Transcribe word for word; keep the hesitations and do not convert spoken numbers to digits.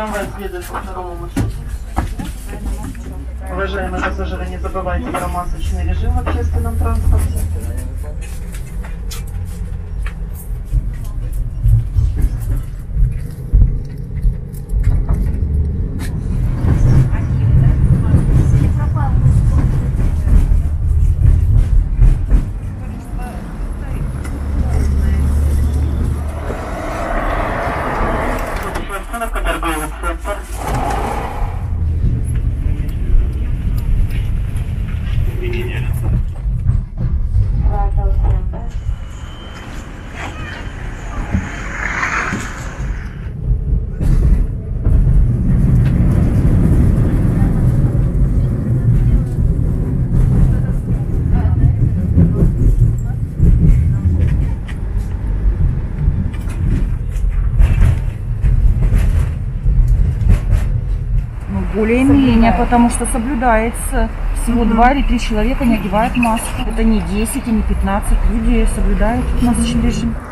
Трамвай следует по второму маршруту. Уважаемые пассажиры, не забывайте про масочный режим в общественном транспорте. Более-менее, потому что соблюдается. Всего mm-hmm. два или три человека не одевают маску. Это не десять и не пятнадцать. Люди соблюдают масочный режим.